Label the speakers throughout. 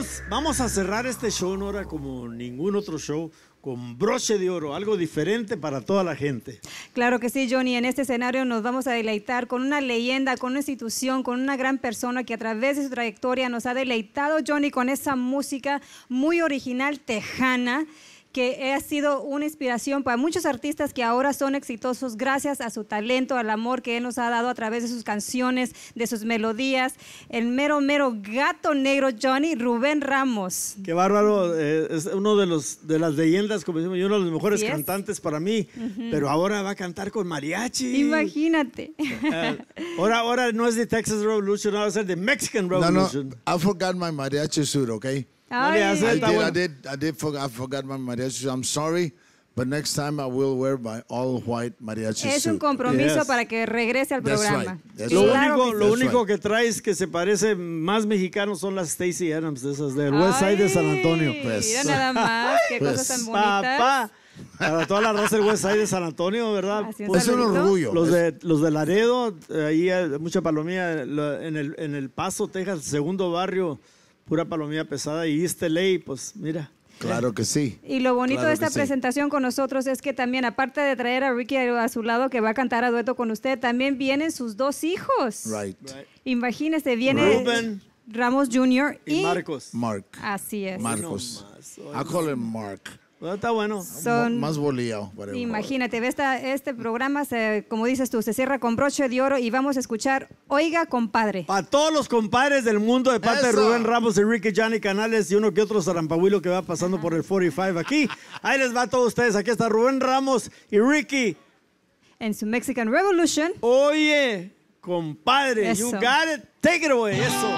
Speaker 1: Vamos a cerrar este show, Nora, como ningún otro show, con broche de oro, algo diferente para toda la gente.
Speaker 2: Claro que sí, Johnny. En este escenario nos vamos a deleitar con una leyenda, con una institución, con una gran persona que a través de su trayectoria nos ha deleitado, Johnny, con esa música muy original, tejana, que ha sido una inspiración para muchos artistas que ahora son exitosos gracias a su talento, al amor que él nos ha dado a través de sus canciones, de sus melodías. El mero gato negro, Johnny, Rubén Ramos.
Speaker 1: Qué bárbaro, es uno de las leyendas, como decimos, y uno de los mejores cantantes para mí, pero ahora va a cantar con mariachi.
Speaker 2: Imagínate.
Speaker 1: Ahora no es de Texas Revolution, ahora va a ser de Mexican Revolution.
Speaker 3: No, I forgot my mariachi suit, okay?
Speaker 1: I
Speaker 3: forgot my mariachi suit. I'm sorry, but next time I will wear my all white mariachi suit.
Speaker 2: Es un compromiso para que regrese al programa.
Speaker 3: That's
Speaker 1: Lo único que traes que se parece más mexicano son las Stacey Adams, de esas del West Side de San Antonio.
Speaker 2: Mira nada más, qué cosas tan bonitas.
Speaker 1: Papá. Para toda la raza del West Side de San Antonio, ¿verdad?
Speaker 3: Pues es un orgullo.
Speaker 1: Los de Laredo, ahí hay mucha palomilla. En el Paso, Texas, segundo barrio, pura palomilla pesada. Y East LA, pues mira.
Speaker 3: Claro que sí.
Speaker 2: Y lo bonito de esta presentación con nosotros es que también, aparte de traer a Ricky a su lado, que va a cantar a dueto con usted, también vienen sus dos hijos.
Speaker 3: Right.
Speaker 2: Imagínese, viene
Speaker 1: Rubén
Speaker 2: Ramos Jr.
Speaker 1: y Marcos.
Speaker 3: Mark.
Speaker 2: Así es.
Speaker 3: Marcos. I call him Mark.
Speaker 1: Bueno, está bueno.
Speaker 3: Más boleado.
Speaker 2: Imagínate, este programa, como dices tú, se cierra con broche de oro y vamos a escuchar Oiga, compadre.
Speaker 1: Para todos los compadres del mundo, de parte de Rubén Ramos y Ricky Johnny Canales y uno que otro zarampahuilo que va pasando por el 45 aquí. Ahí les va a todos ustedes. Aquí está Rubén Ramos y Ricky.
Speaker 2: En su Mexican Revolution.
Speaker 1: Oye, compadre,
Speaker 2: Eso.
Speaker 1: you got it. Take it away. Eso.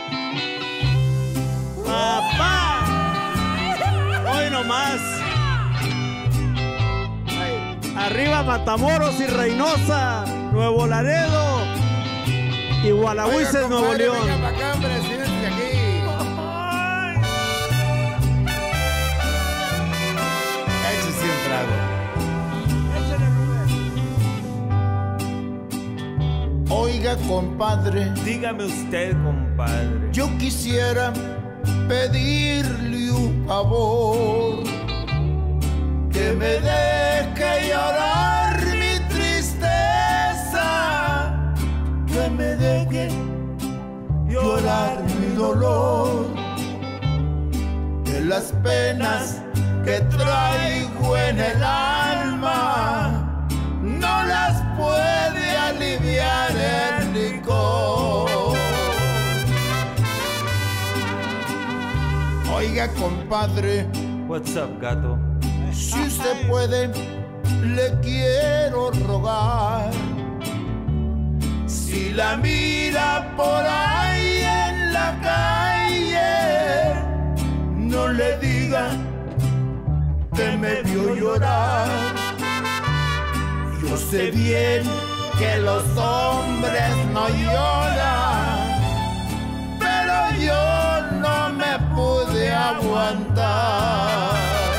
Speaker 1: Papá. Hoy nomás. Arriba Matamoros y Reynosa, Nuevo Laredo y Gualahuises, Nuevo León.
Speaker 3: Venga para acá, hombre, siéntate aquí. Échese un trago. Oiga, compadre.
Speaker 4: Dígame usted, compadre.
Speaker 3: Yo quisiera pedirle un favor, que me deje llorar mi tristeza, que me deje llorar mi dolor, de las penas que traigo en el alma, no las puede aliviar el licor. Oiga, compadre,
Speaker 4: What's up, gato?
Speaker 3: si usted puede, le quiero rogar. Si la mira por ahí en la calle, no le diga que me vio llorar. Yo sé bien que los hombres no lloran, pero yo no me pude aguantar.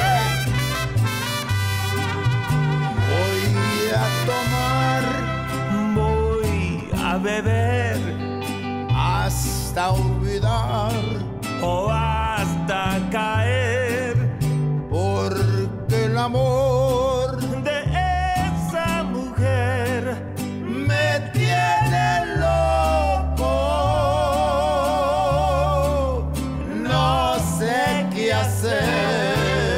Speaker 3: Voy a tomar,
Speaker 4: Voy a beber
Speaker 3: hasta olvidar,
Speaker 4: o hasta caer
Speaker 3: porque el amor
Speaker 4: de esa mujer.
Speaker 3: me tiene loco. No sé qué hacer.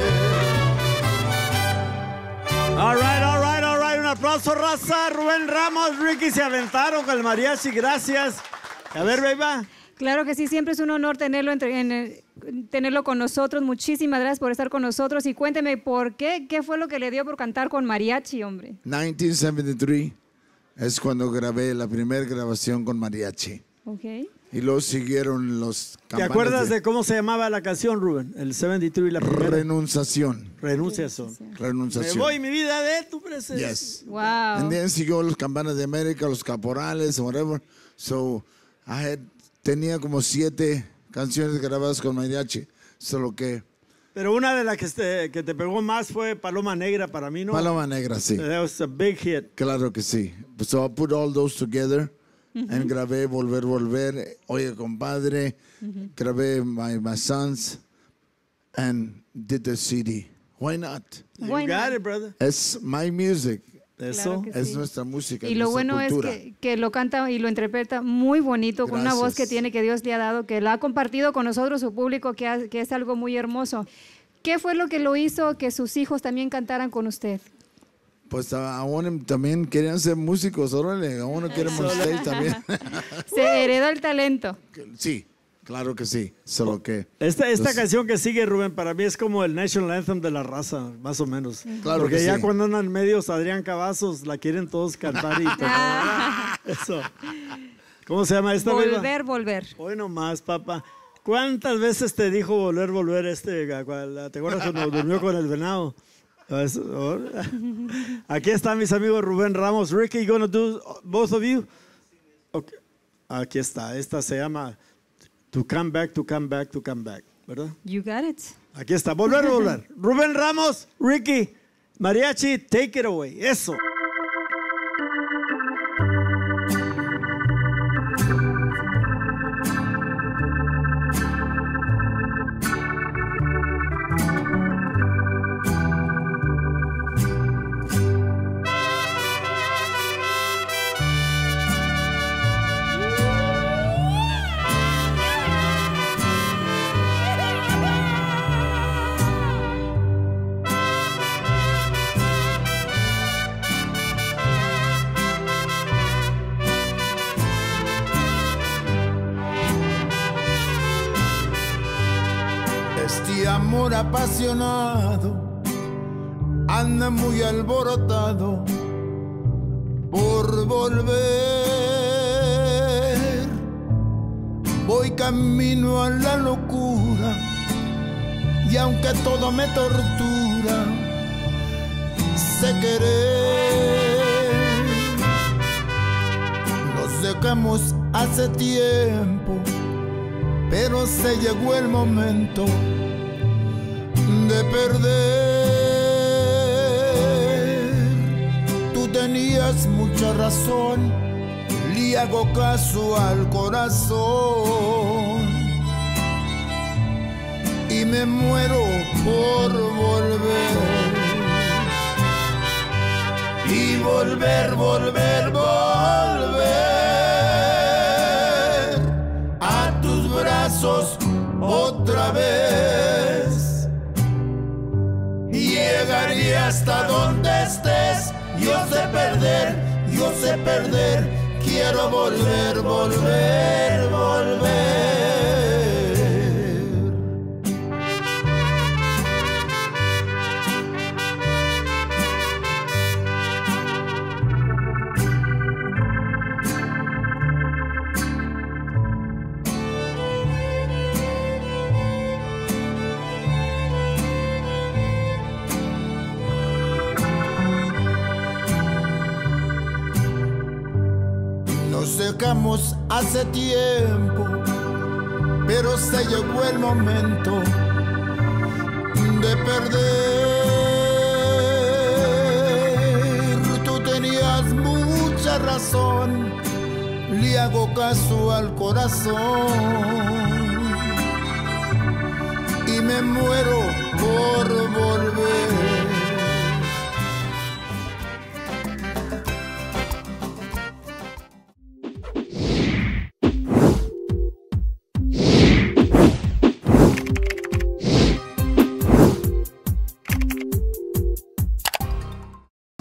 Speaker 1: All right. Un aplauso, raza. Rubén Ramos, Ricky se aventaron con el mariachi. Gracias. A ver, Beba.
Speaker 2: Claro que sí, siempre es un honor tenerlo, tenerlo con nosotros. Muchísimas gracias por estar con nosotros. Y cuénteme, ¿por qué? ¿Qué fue lo que le dio por cantar con mariachi, hombre?
Speaker 3: 1973 es cuando grabé la primera grabación con mariachi.
Speaker 2: Ok.
Speaker 3: Y luego siguieron los
Speaker 1: ¿Te
Speaker 3: campanas
Speaker 1: acuerdas de cómo se llamaba la canción, Rubén? El 73 y la primera.
Speaker 3: Renunciación.
Speaker 1: Renunciación.
Speaker 3: Renunciación.
Speaker 1: Me voy mi vida de tu presencia.
Speaker 3: Yes.
Speaker 2: Wow.
Speaker 3: And then siguió los campanas de América, los caporales, whatever. So, tenía como 7 canciones grabadas con mariachi. Solo que
Speaker 1: Pero una de las que te pegó más fue Paloma Negra para mí, ¿no?
Speaker 3: Paloma Negra, sí.
Speaker 1: That was a big hit.
Speaker 3: Claro que sí. So I put all those together and grabé Volver, Volver. Oye, compadre, grabé my Sons and did the CD. Why not?
Speaker 2: Why
Speaker 1: You got
Speaker 2: not?
Speaker 1: it, brother.
Speaker 3: Es my music.
Speaker 1: Eso.
Speaker 2: Claro que
Speaker 3: Es
Speaker 2: sí.
Speaker 3: nuestra música.
Speaker 2: Y lo
Speaker 3: nuestra
Speaker 2: bueno
Speaker 3: cultura.
Speaker 2: es que lo canta y lo interpreta muy bonito, con una voz que
Speaker 3: Gracias.
Speaker 2: tiene, que Dios le ha dado, que la ha compartido con nosotros, su público, que es algo muy hermoso. ¿Qué fue lo que lo hizo que sus hijos también cantaran con usted?
Speaker 3: Pues a uno también querían ser músicos, órale, a uno quiere on stage también.
Speaker 2: Se heredó el talento.
Speaker 3: Sí, claro que sí, solo que...
Speaker 1: Esta
Speaker 3: Pues-
Speaker 1: canción que sigue, Rubén, para mí es como el National Anthem de la raza, más o menos.
Speaker 3: Claro
Speaker 1: Porque
Speaker 3: que
Speaker 1: ya
Speaker 3: sí.
Speaker 1: cuando andan medios Adrián Cavazos, la quieren todos cantar y tocar. Eso. ¿Cómo se llama esta? Beba?
Speaker 2: Volver, volver.
Speaker 1: Hoy nomás, papá. ¿Cuántas veces te dijo volver, volver ¿te acuerdas cuando durmió con el venado? Aquí están mis amigos Rubén Ramos. Ricky, you gonna do both of you? Okay. Aquí está. Esta se llama To Come Back, To Come Back, To Come Back, ¿verdad?
Speaker 2: You got it.
Speaker 1: Aquí está. Volver, volver. Rubén Ramos, Ricky, Mariachi, take it away. Eso.
Speaker 3: Este amor apasionado anda muy alborotado por volver. Voy camino a la locura y aunque todo me tortura, sé querer. Nos dejamos hace tiempo, pero se llegó el momento de perder. Tú tenías mucha razón, le hago caso al corazón y me muero por volver. Y volver, volver, volver a tus brazos otra vez. Llegaré hasta donde estés. Yo sé perder, quiero volver, volver, volver. Nos dejamos hace tiempo, pero se llegó el momento de perder. Tú tenías mucha razón, le hago caso al corazón y me muero por volver.